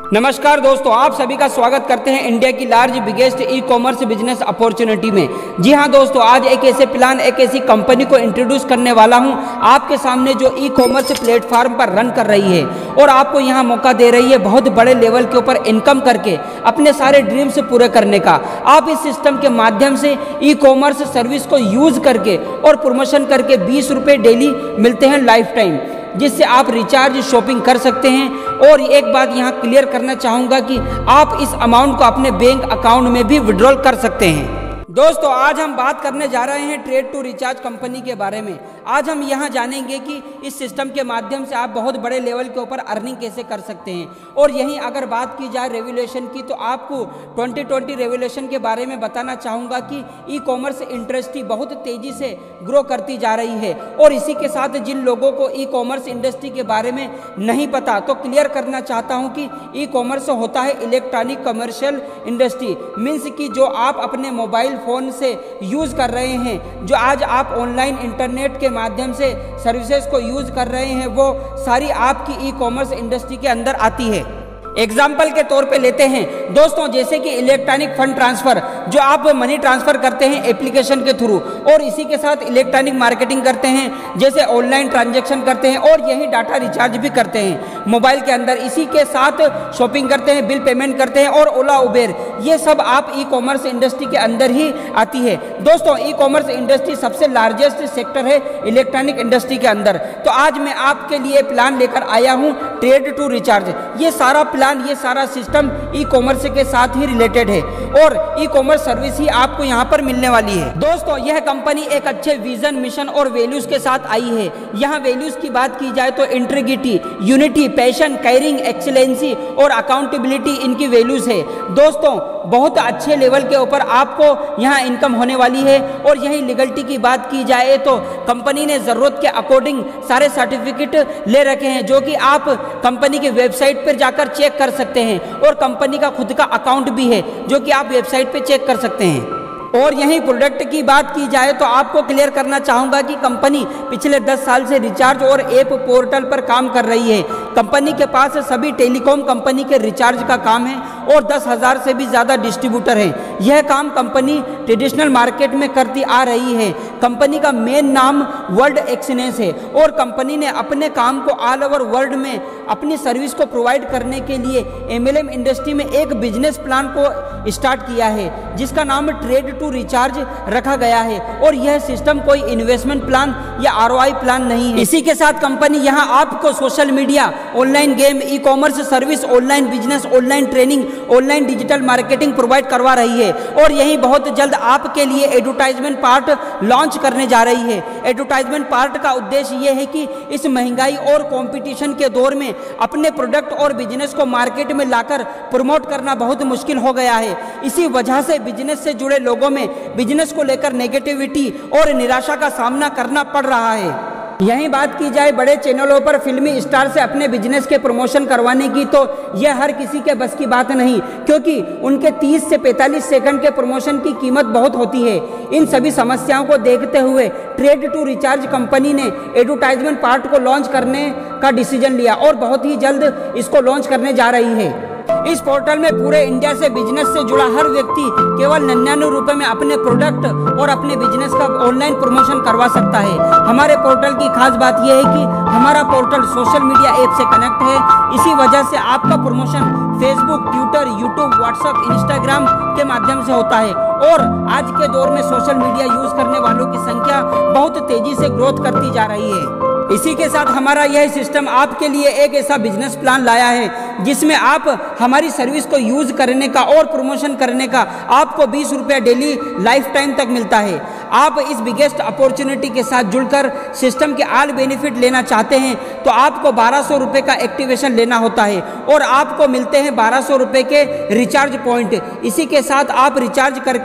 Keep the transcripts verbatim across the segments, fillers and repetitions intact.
नमस्कार दोस्तों, आप सभी का स्वागत करते हैं इंडिया की large biggest e commerce business opportunity में। जी हां दोस्तों, आज एक ऐसे प्लान, एक ऐसी कंपनी को इंट्रोड्यूस करने वाला हूं आपके सामने जो ई कॉमर्स प्लेटफॉर्म पर रन कर रही है और आपको यहां मौका दे रही है बहुत बड़े लेवल के ऊपर इनकम करके अपने सारे ड्रीम्स पूरे करने का। आप इस सिस्टम के माध्यम से ई कॉमर्स सर्विस को यूज करके और प्रमोशन करके बीस रुपये डेली मिलते हैं लाइफ टाइम, जिससे आप रिचार्ज शॉपिंग कर सकते हैं। और एक बात यहाँ क्लियर करना चाहूँगा कि आप इस अमाउंट को अपने बैंक अकाउंट में भी विड्रॉल कर सकते हैं। दोस्तों, आज हम बात करने जा रहे हैं ट्रेड टू रिचार्ज कंपनी के बारे में। आज हम यहाँ जानेंगे कि इस सिस्टम के माध्यम से आप बहुत बड़े लेवल के ऊपर अर्निंग कैसे कर सकते हैं। और यहीं अगर बात की जाए रेवोल्यूशन की, तो आपको ट्वेंटी ट्वेंटी रेवोल्यूशन के बारे में बताना चाहूँगा कि ई कॉमर्स इंडस्ट्री बहुत तेज़ी से ग्रो करती जा रही है। और इसी के साथ जिन लोगों को ई कॉमर्स इंडस्ट्री के बारे में नहीं पता, तो क्लियर करना चाहता हूँ कि ई कॉमर्स होता है इलेक्ट्रॉनिक कमर्शियल इंडस्ट्री। मीन्स कि जो आप अपने मोबाइल फ़ोन से यूज़ कर रहे हैं, जो आज आप ऑनलाइन इंटरनेट के माध्यम से सर्विसेज को यूज़ कर रहे हैं, वो सारी आपकी ई कॉमर्स इंडस्ट्री के अंदर आती है। एग्जाम्पल के तौर पे लेते हैं दोस्तों, जैसे कि इलेक्ट्रॉनिक फंड ट्रांसफ़र, जो आप मनी ट्रांसफ़र करते हैं एप्लीकेशन के थ्रू, और इसी के साथ इलेक्ट्रॉनिक मार्केटिंग करते हैं, जैसे ऑनलाइन ट्रांजैक्शन करते हैं, और यही डाटा रिचार्ज भी करते हैं मोबाइल के अंदर। इसी के साथ शॉपिंग करते हैं, बिल पेमेंट करते हैं, और ओला उबेर, ये सब आप ई कॉमर्स इंडस्ट्री के अंदर ही आती है। दोस्तों, ई कॉमर्स इंडस्ट्री सबसे लार्जेस्ट सेक्टर है इलेक्ट्रॉनिक इंडस्ट्री के अंदर। तो आज मैं आपके लिए प्लान लेकर आया हूँ ट्रेड टू रिचार्ज। ये सारा प्लान, ये सारा सिस्टम ई कॉमर्स के साथ ही रिलेटेड है और ई कॉमर्स सर्विस ही आपको यहाँ पर मिलने वाली है। दोस्तों, यह कंपनी एक अच्छे विजन, मिशन और वैल्यूज के साथ आई है। यहाँ वैल्यूज की बात की जाए तो integrity, unity, passion, caring, excellency और अकाउंटेबिलिटी इनकी वैल्यूज है। दोस्तों, बहुत अच्छे लेवल के ऊपर आपको यहाँ इनकम होने वाली है। और यही लीगलिटी की बात की जाए तो कंपनी ने ज़रूरत के अकॉर्डिंग सारे सर्टिफिकेट ले रखे हैं, जो कि आप कंपनी की वेबसाइट पर जाकर चेक कर सकते हैं। और कंपनी का खुद का अकाउंट भी है, जो कि आप वेबसाइट पे चेक कर सकते हैं। और यहीं प्रोडक्ट की बात की जाए तो आपको क्लियर करना चाहूँगा कि कंपनी पिछले दस साल से रिचार्ज और ऐप पोर्टल पर काम कर रही है। कंपनी के पास सभी टेलीकॉम कंपनी के रिचार्ज का काम है और दस हज़ार से भी ज़्यादा डिस्ट्रीब्यूटर हैं। यह काम कंपनी ट्रेडिशनल मार्केट में करती आ रही है। कंपनी का मेन नाम वर्ल्ड एक्सीलेंस है और कंपनी ने अपने काम को ऑल ओवर वर्ल्ड में अपनी सर्विस को प्रोवाइड करने के लिए एम एल एम इंडस्ट्री में एक बिजनेस प्लान को स्टार्ट किया है, जिसका नाम ट्रेड टू रिचार्ज रखा गया है। और यह सिस्टम कोई इन्वेस्टमेंट प्लान या आर ओ आई प्लान नहीं है। इसी के साथ कंपनी यहाँ आपको social media, online game, e commerce service, online business, online training, online digital marketing provide करवा रही है। और यही बहुत जल्द आपके लिए एडवर्टाइजमेंट पार्ट लॉन्च करने जा रही है। एडवर्टाइजमेंट पार्ट का उद्देश्य यह है कि इस महंगाई और कंपटीशन के दौर में अपने प्रोडक्ट और बिजनेस को मार्केट में लाकर प्रमोट करना बहुत मुश्किल हो गया है। इसी वजह से बिजनेस से जुड़े लोगों में बिजनेस को लेकर नेगेटिविटी और निराशा का सामना करना पड़ रहा है। यहीं बात की जाए बड़े चैनलों पर फिल्मी स्टार से अपने बिजनेस के प्रमोशन करवाने की, तो यह हर किसी के बस की बात नहीं, क्योंकि उनके तीस से पैंतालीस सेकंड के प्रमोशन की कीमत बहुत होती है। इन सभी समस्याओं को देखते हुए ट्रेड टू रिचार्ज कंपनी ने एडवर्टाइजमेंट पार्ट को लॉन्च करने का डिसीजन लिया और बहुत ही जल्द इसको लॉन्च करने जा रही है। इस पोर्टल में पूरे इंडिया से बिजनेस से जुड़ा हर व्यक्ति केवल निन्यानवे रुपए में अपने प्रोडक्ट और अपने बिजनेस का ऑनलाइन प्रमोशन करवा सकता है। हमारे पोर्टल की खास बात यह है कि हमारा पोर्टल सोशल मीडिया ऐप से कनेक्ट है। इसी वजह से आपका promotion Facebook, Twitter, YouTube, WhatsApp, Instagram के माध्यम से होता है। और आज के दौर में सोशल मीडिया यूज करने वालों की संख्या बहुत तेजी से ग्रोथ करती जा रही है। इसी के साथ हमारा यह सिस्टम आपके लिए एक ऐसा बिजनेस प्लान लाया है, जिसमें आप हमारी सर्विस को यूज करने का और प्रमोशन करने का आपको बीस रुपया डेली लाइफ टाइम तक मिलता है। आप इस बिगेस्ट अपॉर्चुनिटी के साथ जुड़कर सिस्टम के ऑल बेनिफिट लेना चाहते हैं तो आपको बारह सौ रुपये का एक्टिवेशन लेना होता है और आपको मिलते हैं बारह सौ रुपये के रिचार्ज पॉइंट। इसी के साथ आप रिचार्ज करके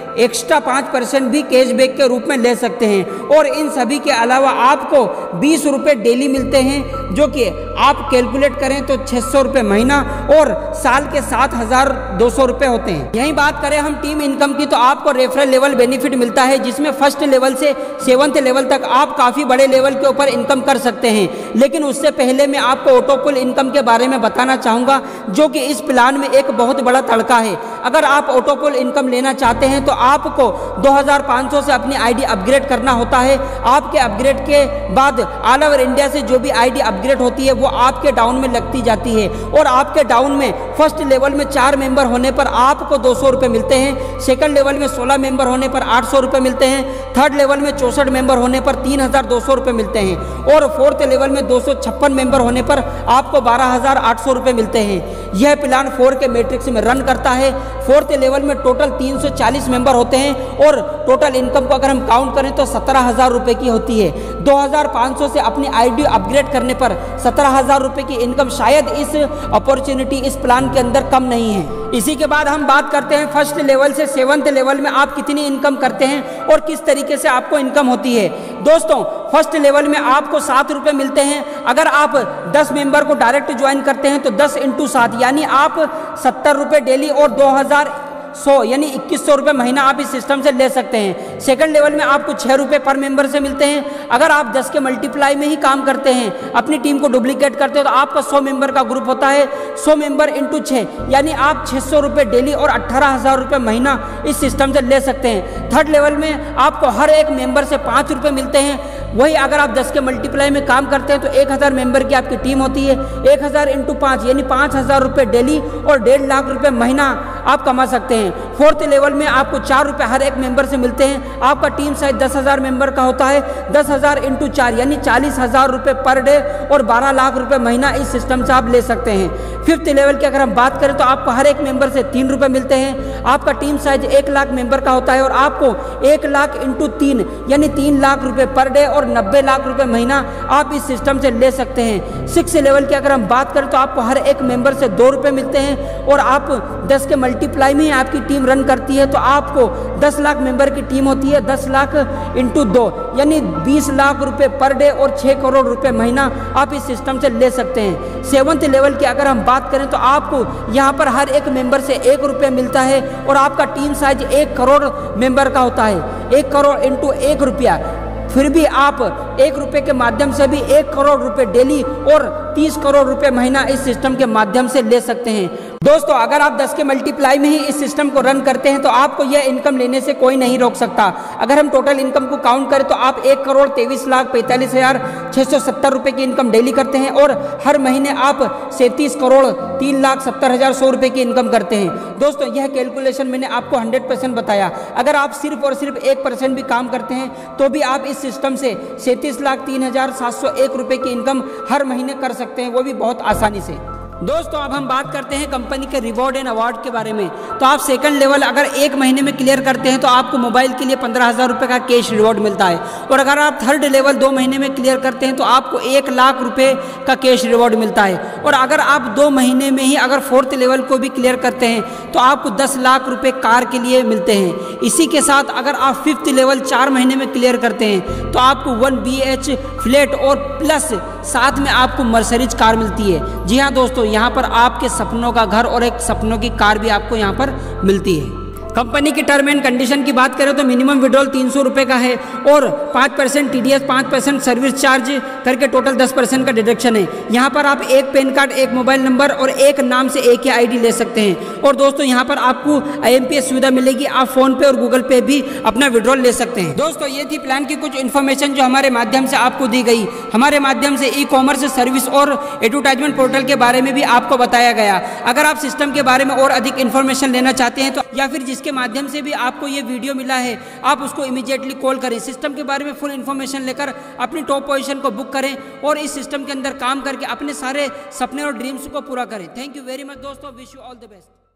एक्स्ट्रा पाँच परसेंट भी कैशबैक के रूप में ले सकते हैं। और इन सभी के अलावा आपको बीस रुपये डेली मिलते हैं, जो कि आप कैलकुलेट करें तो छः सौ रुपये महीना और साल के सात हज़ार दो सौ रुपये होते हैं। यही बात करें हम टीम इनकम की, तो आपको रेफरल लेवल बेनिफिट मिलता है, जिसमें फर्स्ट लेवल से सेवंथ लेवल तक आप काफ़ी बड़े लेवल के ऊपर इनकम कर सकते हैं। लेकिन उससे पहले मैं आपको ऑटोपुल इनकम के बारे में बताना चाहूँगा, जो कि इस प्लान में एक बहुत बड़ा तड़का है। अगर आप ऑटोपुल इनकम लेना चाहते हैं तो आपको दो हज़ार पाँच सौ से अपनी आईडी अपग्रेड करना होता है। आपके अपग्रेड के बाद ऑल ओवर इंडिया से जो भी आईडी अपग्रेड होती है वो आपके डाउन में लगती जाती है। और आपके डाउन में फर्स्ट लेवल में चार मेंबर होने पर आपको दो सौ रुपये मिलते हैं, सेकंड लेवल में सोलह मेंबर होने पर आठ सौ रुपये मिलते हैं, थर्ड लेवल में चौंसठ मेंबर होने पर तीन हज़ार दो सौ रुपये मिलते हैं, और फोर्थ लेवल में दो सौ छप्पन मेंबर होने पर आपको बारह हज़ार आठ सौ रुपये मिलते हैं। यह प्लान फोर के मैट्रिक्स में रन करता है। फोर्थ लेवल में टोटल तीन सौ चालीस मेंबर होते हैं और टोटल इनकम को अगर हम काउंट करें तो सत्रह हज़ार रुपये की होती है। दो हज़ार पाँच सौ से अपनी आईडी अपग्रेड करने पर सत्रह हज़ार रुपये की इनकम शायद इस अपॉर्चुनिटी इस प्लान के अंदर कम नहीं है। इसी के बाद हम बात करते हैं फर्स्ट लेवल से सेवंथ लेवल में आप कितनी इनकम करते हैं और किस तरीके से आपको इनकम होती है। दोस्तों, फर्स्ट लेवल में आपको सात रुपये मिलते हैं। अगर आप दस मेंबर को डायरेक्ट ज्वाइन करते हैं तो दस इंटू सात यानी आप सत्तर रुपये डेली और दो हज़ार सौ यानी इक्कीस सौ रुपये महीना आप इस सिस्टम से ले सकते हैं। सेकंड लेवल में आपको छः रुपये पर मेंबर से मिलते हैं। अगर आप दस के मल्टीप्लाई में ही काम करते हैं, अपनी टीम को डुप्लीकेट करते हो, तो आपका सौ मेंबर का ग्रुप होता है। सौ मेंबर इंटू छः यानी आप छः सौ रुपये डेली और अट्ठारह हज़ार रुपये महीना इस सिस्टम से ले सकते हैं। थर्ड लेवल में आपको हर एक मेंबर से पाँच रुपये मिलते हैं। वही अगर आप दस के मल्टीप्लाई में काम करते हैं तो एक हज़ार मेंबर की आपकी टीम होती है। एक हज़ार इंटू पाँच यानी पाँच हज़ार रुपये डेली और डेढ़ लाख रुपये महीना आप कमा सकते हैं। फोर्थ लेवल में आपको चार रुपये हर एक मेंबर से मिलते हैं। आपका टीम साइज दस हज़ार मेंबर का होता है। दस हज़ार इंटू चार यानी चालीस हज़ार रुपये पर डे और बारह लाख रुपये महीना इस सिस्टम से आप ले सकते हैं। फिफ्थ लेवल की अगर हम बात करें तो आपको हर एक मेंबर से तीन रुपये मिलते हैं। आपका टीम साइज एक लाख मेंबर का होता है और आपको एक लाख इंटू तीन यानी तीन लाख रुपये पर डे और नब्बे लाख रुपये महीना आप इस सिस्टम से ले सकते हैं। सिक्स लेवल की अगर हम बात करें तो आपको हर एक मेंबर से दो रुपये मिलते हैं और आप दस के मल्टीप्लाई में आपकी टीम रन करती है तो आपको दस लाख मेंबर की टीम होती है। दस लाख इंटू दो यानी बीस लाख रुपए पर डे और छः करोड़ रुपए महीना आप इस सिस्टम से ले सकते हैं। सेवंथ लेवल की अगर हम बात करें तो आपको यहाँ पर हर एक मेंबर से एक रुपये मिलता है और आपका टीम साइज एक करोड़ मेंबर का होता है। एक करोड़ इंटू एक रुपया, फिर भी आप एक रुपये के माध्यम से भी एक करोड़ रुपए डेली और तीस करोड़ रुपए महीना इस सिस्टम के माध्यम से ले सकते हैं। दोस्तों, अगर आप दस के मल्टीप्लाई में ही इस सिस्टम को रन करते हैं तो आपको यह इनकम लेने से कोई नहीं रोक सकता। अगर हम टोटल इनकम को काउंट करें तो आप एक करोड़ तेईस लाख पैंतालीस हज़ार छः सौ सत्तर रुपये की इनकम डेली करते हैं और हर महीने आप सैंतीस करोड़ तीन लाख सत्तर हज़ार सौ रुपये की इनकम करते हैं। दोस्तों, यह कैलकुलेशन मैंने आपको हंड्रेड परसेंट बताया। अगर आप सिर्फ और सिर्फ एक परसेंट भी काम करते हैं तो भी आप इस सिस्टम से सैंतीस लाख तीन हज़ार सात सौ एक रुपये की इनकम हर महीने कर सकते हैं, वो भी बहुत आसानी से। दोस्तों, अब हम बात करते हैं कंपनी के रिवॉर्ड एंड अवार्ड के बारे में। तो आप सेकंड लेवल अगर एक महीने में क्लियर करते हैं तो आपको मोबाइल के लिए पंद्रह हज़ार रुपये का कैश रिवॉर्ड मिलता है और अगर आप थर्ड लेवल दो महीने में क्लियर करते हैं तो आपको एक लाख रुपये का कैश रिवॉर्ड मिलता है और अगर आप दो महीने में ही अगर फोर्थ लेवल को भी क्लियर करते हैं तो आपको दस लाख रुपये कार के लिए मिलते हैं। इसी के साथ अगर आप फिफ्थ लेवल चार महीने में क्लियर करते हैं तो आपको वन बी एच फ्लैट और प्लस साथ में आपको मर्सरीज कार मिलती है। जी हाँ दोस्तों, यहाँ पर आपके सपनों का घर और एक सपनों की कार भी आपको यहाँ पर मिलती है। कंपनी की टर्म एंड कंडीशन की बात करें तो मिनिमम विड्रॉल तीन सौ रुपये का है और पाँच परसेंट टी डी एस, पाँच परसेंट सर्विस चार्ज करके टोटल दस परसेंट का डिडक्शन है। यहाँ पर आप एक पैन कार्ड, एक मोबाइल नंबर और एक नाम से एक ही आईडी ले सकते हैं और दोस्तों यहाँ पर आपको आई एम पी एस सुविधा मिलेगी। आप फोन पे और गूगल पे भी अपना विड्रॉल ले सकते हैं। दोस्तों, ये थी प्लान की कुछ इन्फॉर्मेशन जो हमारे माध्यम से आपको दी गई। हमारे माध्यम से ई कॉमर्स सर्विस और एडवर्टाइजमेंट पोर्टल के बारे में भी आपको बताया गया। अगर आप सिस्टम के बारे में और अधिक इन्फॉर्मेशन लेना चाहते हैं तो या फिर जिसके माध्यम से भी आपको ये वीडियो मिला है आप उसको इमीडिएटली कॉल करें। सिस्टम के बारे में फुल इन्फॉर्मेशन लेकर अपनी टॉप पोजीशन को बुक करें और इस सिस्टम के अंदर काम करके अपने सारे सपने और ड्रीम्स को पूरा करें। थैंक यू वेरी मच दोस्तों, wish you all the best.